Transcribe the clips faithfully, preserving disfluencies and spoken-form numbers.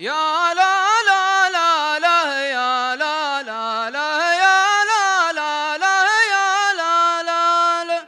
يا لا لا لا لا يا لا لا لا يا لا لا لا يا لا لا لا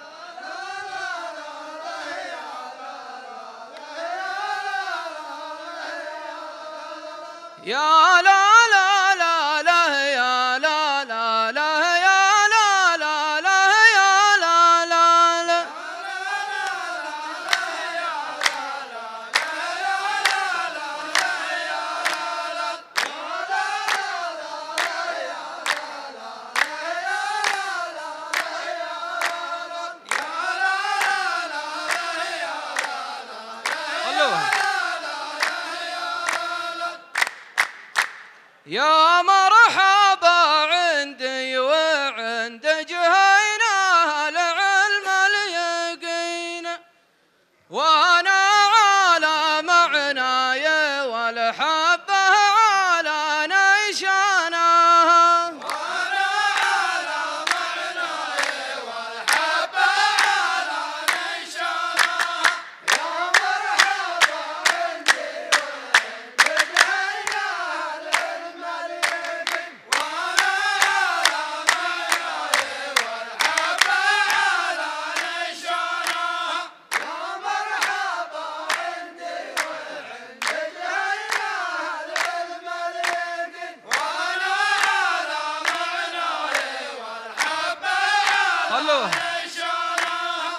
يا لا لا لا لا يا لا لا لا يا لا لا لا يا لا لا لا يا مرحبا عندي وعند جهينة العلم اليقين وانا على معناي والحبه على نيشانها وانا على معناي والحبه على نيشانها يا مرحبا عندي وعند جهينة العلم اليقين وانا على معناي والحبه على نيشانها يا مرحبا عندي وعند جهينة العلم اليقين وانا على معناي والحبه على نيشانها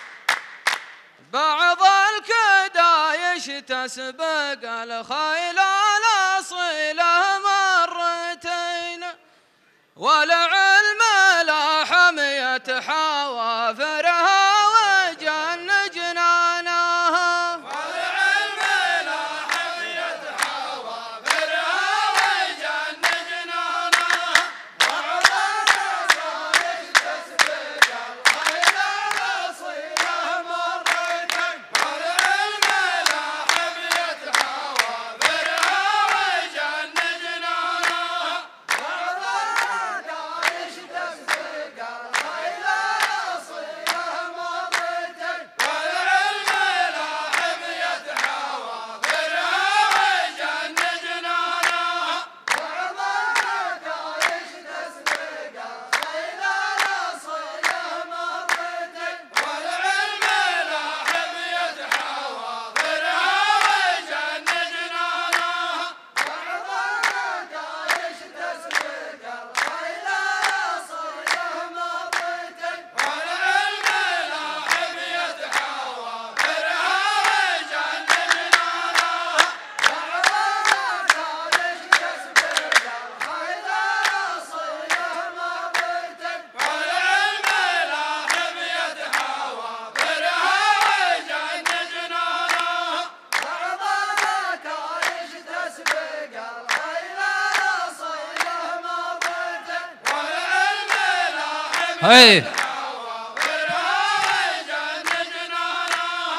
بعض الكدايش تسبق الخيل الاصيله مرتين والعلم لا حمية حوافرها وجن جنانها والعلم لا حمية حوافرها وجن جنانها بعض الكدايش تسبق الخيل الاصيله مرتين والعلم لا حمية حوافرها وجن جنانها بعض الكدايش تسبق الخيل الاصيله مرتين والعلم لا حمية حوافرها وجن جنانها بعض الكدايش تسبق الخيل الاصيله مرتين والعلم لا حمية حوافرها وجن جنانها بعض الكدايش تسبق الخيل الاصيله مرتين والعلم لا حمية حوافرها وجن جنانها بعض الكدايش تسبق الخيل الاصيله مرتين والعلم لا حمية حوافرها وجن جنانها بعض الكدايش تسبق الخيل الاصيله مرتين والعلم لا حمية هي حوافرها وجن جنانها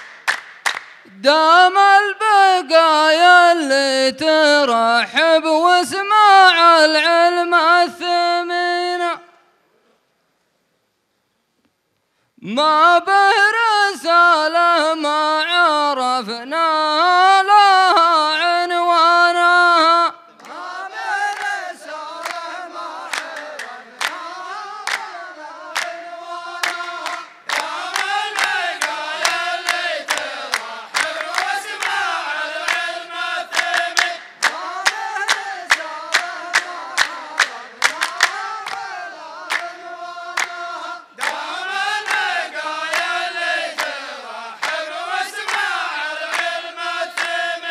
دام البقايا اللي ترحب واسمع العلم الثمين ما به رسالة ما عرفنا لها عنوانها ما به رسالة ما عرفنا لها عنوانها دام البقايا اللي ترحب واسمع العلم الثمين ما به رسالة ما عرفنا عنوانها دام البقايا اللي ترحب واسمع العلم الثمين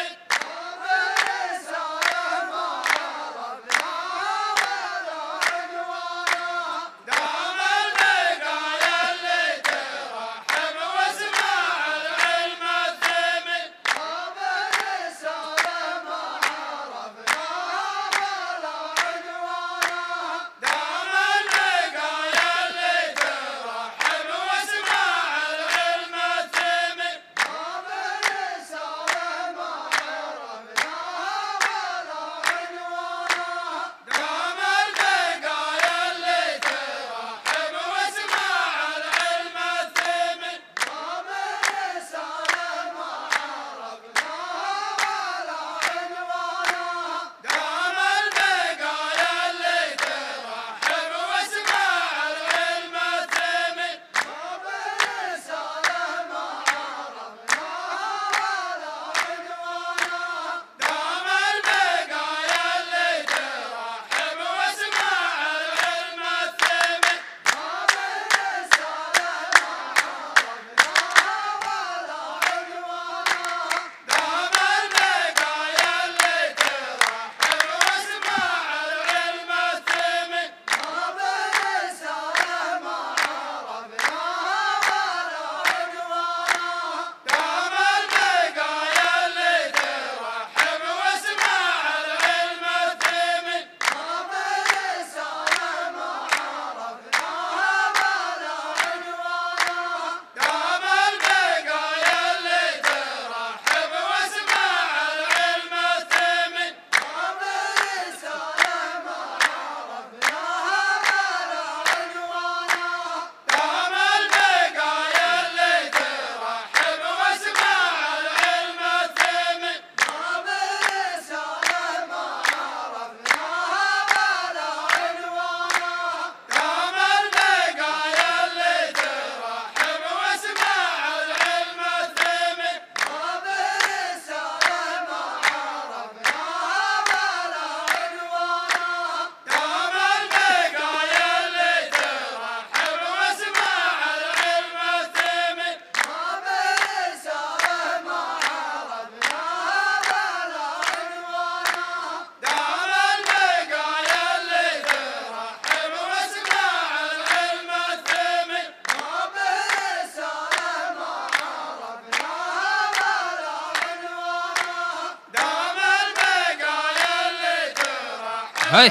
هي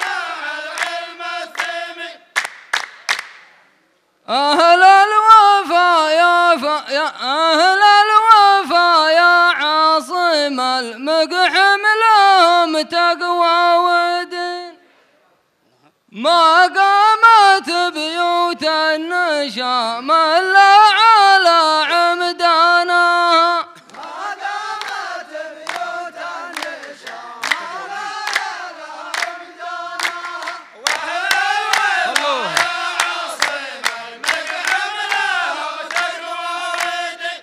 أهل الوفا يا ف... يا أهل الوفا يا عاصم المقحم لهم تقوى ودين ما قامت بيوت النشام إلا على عمدانها ما قامت بيوت النشام إلا على عمدانها وأهل الوفا يا عاصم المقحم لهم تقوى ودين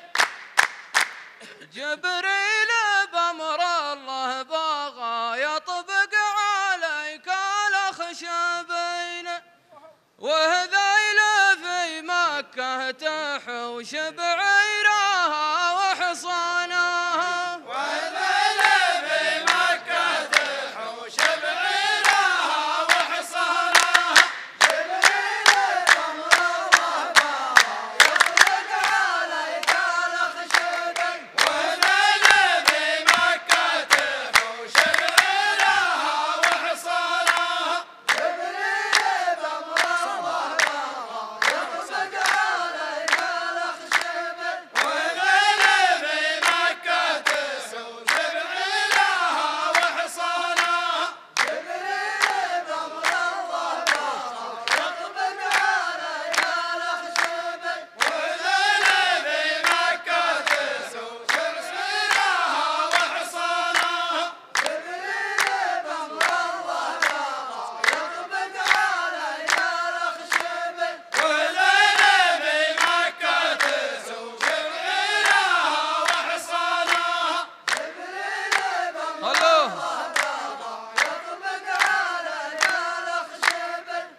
جبريل بأمر الله بغى يطبق عليك الخشبين وهذيل في مكة تحوش بعيرها وحصانها وهذيل في مكة تحوش بعيرها وحصانها جبريل بأمر الله بغى يطبق عليك الخشبين وهذيل في مكة تحوش بعيرها وحصانها جبريل بأمر الله بغى يطبق عليك الخشبين وهذيل في مكة تحوش بعيرها وحصانها جبريل بأمر الله بغى يطبق عليك الخشبين وهذيل في مكة تحوش بعيرها وحصانها جبريل بأمر الله بغى يطبق عليك الخشبين وهذيل في مكة تحوش بعيرها وحصانها جبريل بأمر الله بغى يطبق عليك الخشبين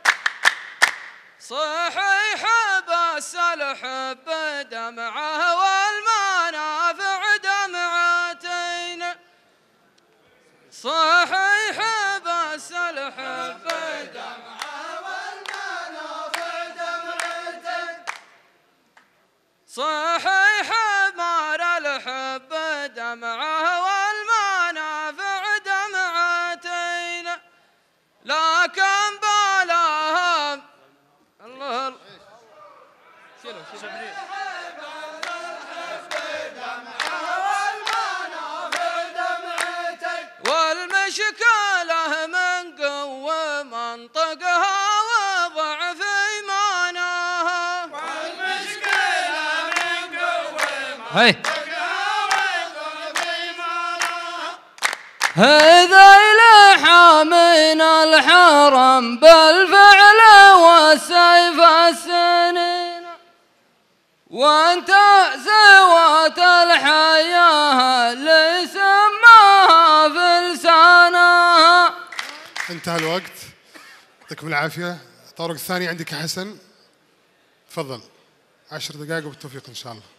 صحيح بس الحب دمعه والمنافع دمعتين صحيح بس الحب دمعه والمنافع دمعتين صحيح مار الحب دمعه والمنافع دمعتين لكن بلاها الله شيلوا شيلوا والمشكلة من قوة منطقها وضعف إيمانها والمشكلة من قوة منطقها وضعف إيمانها هذا إلى من الحرم بالفعل والسيف السنين وانت زوات الحياة اللي سماها في لسانها. انتهى الوقت، يعطيكم العافية. الطارق الثاني عندك يا حسن، تفضل. عشر دقائق وبالتوفيق إن شاء الله.